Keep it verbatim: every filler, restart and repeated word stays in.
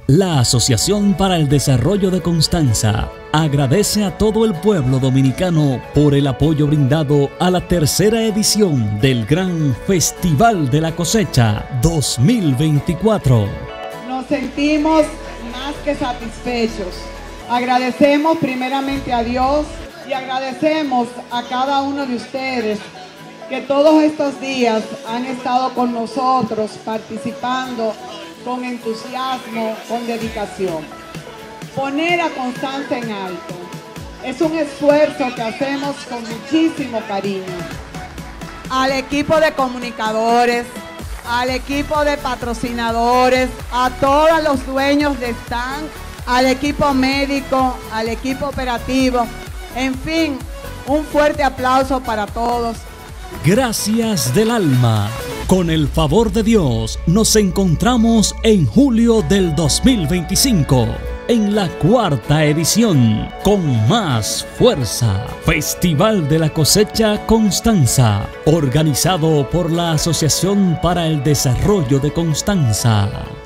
La Asociación para el Desarrollo de Constanza agradece a todo el pueblo dominicano por el apoyo brindado a la tercera edición del Gran Festival de la Cosecha dos mil veinticuatro. Nos sentimos más que satisfechos. Agradecemos primeramente a Dios y agradecemos a cada uno de ustedes que todos estos días han estado con nosotros participando con entusiasmo, con dedicación. Poner a Constanza en alto es un esfuerzo que hacemos con muchísimo cariño. Al equipo de comunicadores, al equipo de patrocinadores, a todos los dueños de stand, al equipo médico, al equipo operativo, en fin, un fuerte aplauso para todos. Gracias del alma. Con el favor de Dios, nos encontramos en julio del dos mil veinticinco, en la cuarta edición, con más fuerza. Festival de la Cosecha Constanza, organizado por la Asociación para el Desarrollo de Constanza.